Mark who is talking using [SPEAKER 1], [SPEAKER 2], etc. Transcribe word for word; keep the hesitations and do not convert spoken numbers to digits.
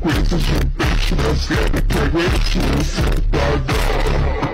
[SPEAKER 1] consequências de um peixe na série que aguente sentada.